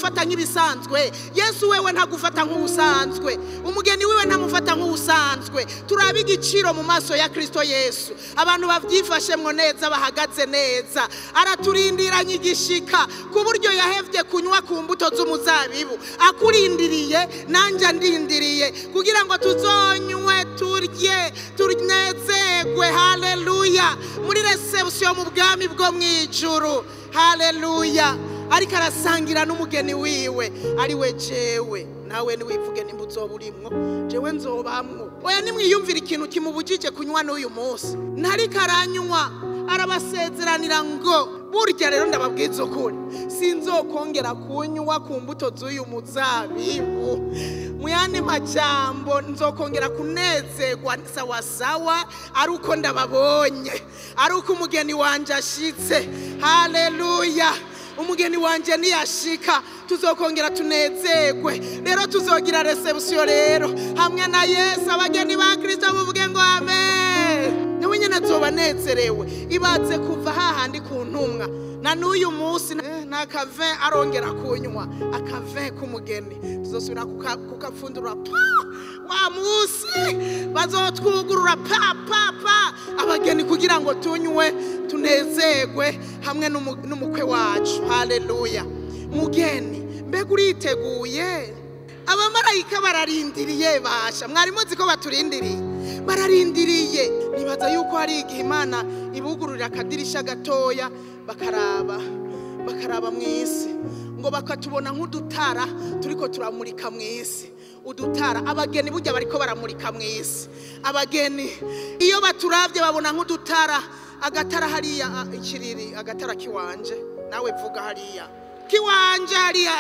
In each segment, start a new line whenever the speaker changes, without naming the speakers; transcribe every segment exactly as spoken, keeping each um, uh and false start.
uzofata nk'ibisanzwe. Yesu wewe ntagufata nk'usanzwe, umugeni wiwe ntamufata nk'usanzwe. Turabe igiciro mu maso ya Kristo Yesu. Abantu bavyifashemwo neza, bahagaze neza, araturindiranye igishika ku buryo yahevye kunywa ku mbuto z'umuzabibu. Akurindiriye nanje ndindiriye kugira ngo tuzonywe, turye, tunezerwe. Haleluya! Muri reception mu bwami bwo mwijuru. Haleluya! Ariko arasangira n'umugeni wiwe ari we jewe. Nawe niwivuge nimba uzoba urimwo, jewe nzobamwo. Oya nimwiyumvira ikintu kimubujije kunywa n'uyu munsi. Ntariko aranywa, arabasezeranira ngo burya rero ndababwiza ukuri, sinzokongera kunywa ku mbuto z'uyu muzabibu. Muyandi majambo, nzokongera kunezerwa sawa sawa ari uko ndababonye, ari uko umugeni wanje ashitse. Haleluya! Umugeni wanje niyashika tuzokongera tunezerwe. Rero tuzogira reception rero hamwe na Yesu. Abageni ba Kristo muvuge ngo amen. Nawe nyene zobanezerewe. Ibaze kuva hahandi ku ntumwa na n'uyu munsi na kave arongera kunywa akave k'umugeni. Tuzosubira kukafundura wa musi bazotwugurura pa pa pa abageni kugira ngo tunywe tunezerwe hamwe n'umukwe wacu. Haleluya! Mugeni, mbega uriteguye? Abamarayika bararindiriye basha. Mwari muzi ko baturindiriye? Bararindiriye. Nibaza yuko hari igihe Imana ibugururira akadirisha gatoya bakaraba bakaraba mw'isi ngo bakatubona nk'udutara turiko turamurika mw'isi. Udutara abageni burya bariko baramurika mw'isi. Abageni iyo baturavye babona nk'udutara. Agatara hariya ikiriri, agatara kiwanje. Nawe vuga hariya kiwanje hariya.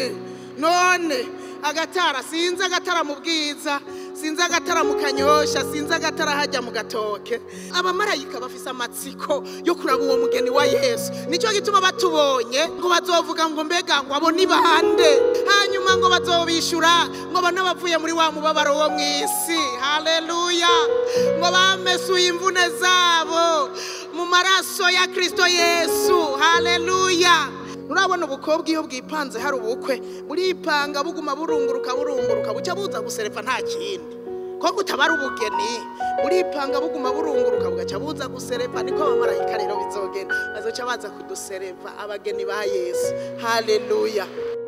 None agatara sinza agatara mu Bwiza, sinza agatara mu Kanyosha, sinza agatara hajya mu Gatoke. Abamarayika bafise amatsiko yo kuraba uwo mugeni wa Yesu. Nico gituma batubonye ngo bazovuga ngo mbega ngo abo ni bande, hanyuma ngo bazobishura ngo bana bavuye muri wa mubabaro wo mw'isi. Haleluya! Ngo bamesuye imvune zabo mu maraso ya Kristo Yesu. Haleluya! Urabona ubukobwa iyo bwipanze hari ubukwe buripanga buguma burunguruka burunguruka buca buza guserefa nta kindi. Ko gutabara ubugeni buripanga buguma burunguruka bugaca buza guserefa. Niko abamarayika rero bizogenda bazoca baza kuduserefa abageni ba Yesu. Haleluya!